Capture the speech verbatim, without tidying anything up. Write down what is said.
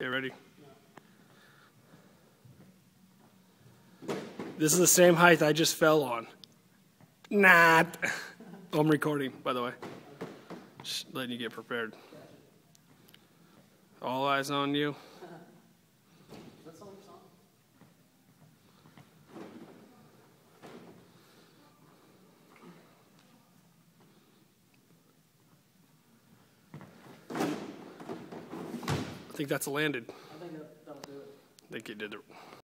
Okay, ready? This is the same height I just fell on. Not. Oh, I'm recording, by the way. Just letting you get prepared. All eyes on you. I think that's landed. I think that, that'll do it. I think you did it.